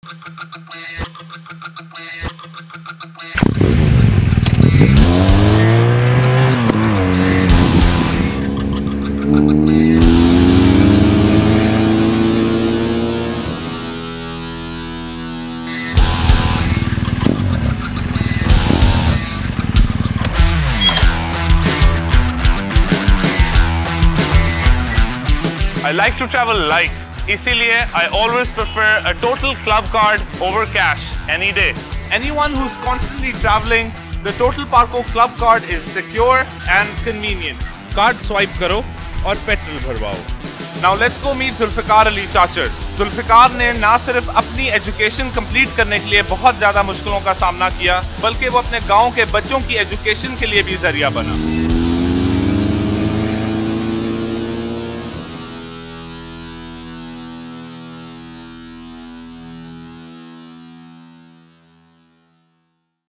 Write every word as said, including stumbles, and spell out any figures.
I like to travel light. इसीलिए I always prefer a total club card over cash any day. Anyone who's constantly traveling, the Total PARCO Club Card is secure and convenient. Card swipe करो और petrol भरवाओ। Now let's go meet Zulfikar Ali Chachar. Zulfikar ने ना सिर्फ अपनी education complete करने के लिए बहुत ज्यादा मुश्किलों का सामना किया, बल्कि वो अपने गांव के बच्चों की एजुकेशन के लिए भी जरिया बना।